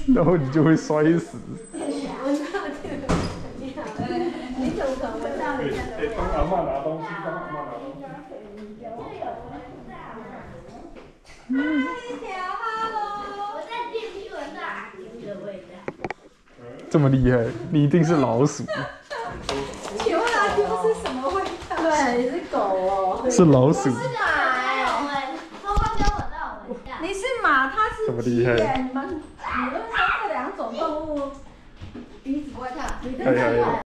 然后你就会摔死。 你怎么可能闻到人家的味道？ 帮阿嬷拿东西，帮阿嬷拿东西。 我在电梯闻到阿丢的味道。 这么厉害，你一定是老鼠。 请问阿丢是什么味道？对，你是狗哦。 是老鼠。 是马哎，偷偷跟我到闻到。 你是马，它是这么厉害鸡耶，你们说这两种动物彼此不会看，你跟哎呀哎呀